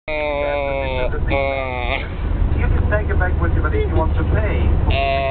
You can take it back with you, but if you want to pay...